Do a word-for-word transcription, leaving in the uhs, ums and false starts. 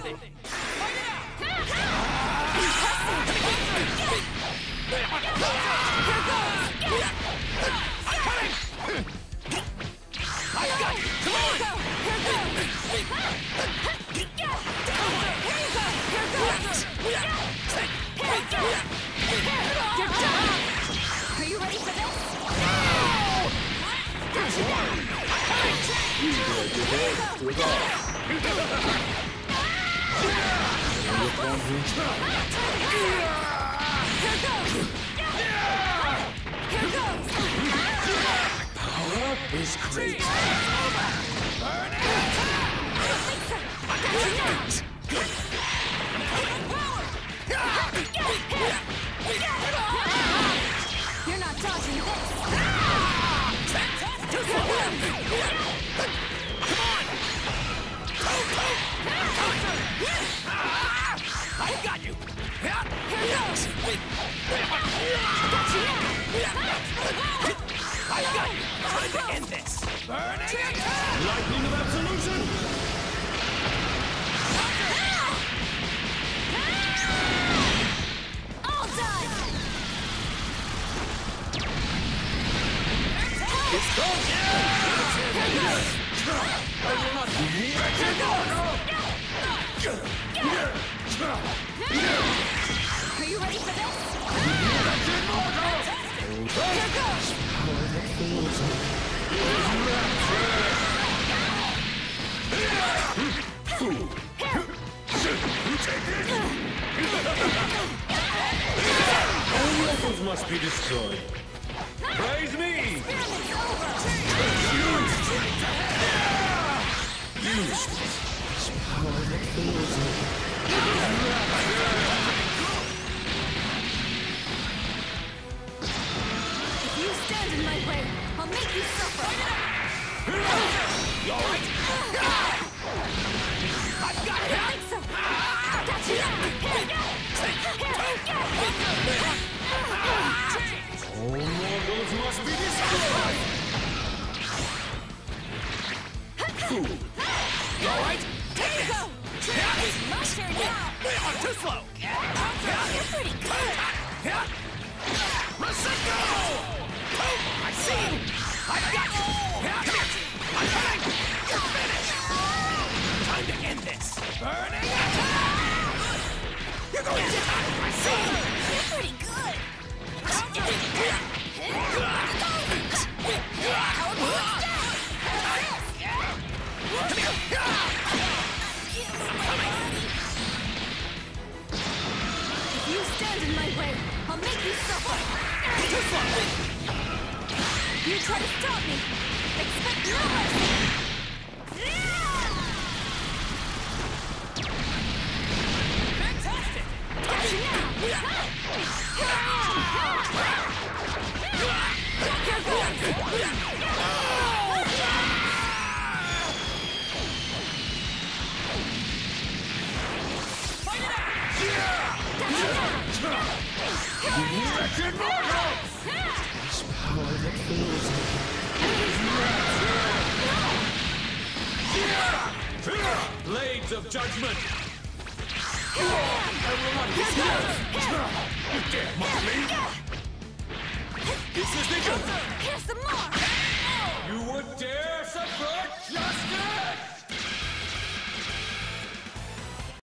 something! Fight it out! I'm coming! I got you! Come on! You're done! Are you ready for this? Power is great. Burn it! You're not dodging this! I got you! Here goes! I got you! Time to end this! Burning attack! Lightning of absolution. All done! It's gone. Here goes! I will not be Here goes! Are you ready for this? Here goes! All weapons must be destroyed. Praise me! Experiment's over! Use power that fills me. If you stand in my way, I'll make you suffer! You alright? I've got I it! don't think so! Got you now! All mortals must be destroyed. Fool. You alright? Here you go! It's my turn now! I'm too slow! You're pretty good! Masako! I see you! I've got you! Come here! I'm coming! You're finished! Time to end this! Burning attack! You're going to die! I see you! You're pretty good! If you stand in my way, I'll make you suffer! Too slow! You try to stop me! Expect no mercy! Fantastic! Got you now! Here I am! Here goes! Fight it out! Got you now! Wretched mortal! Power that fills me. Blades of judgment! I will not be scared! You dare mock me? This is the answer! Here's some more! You would dare subvert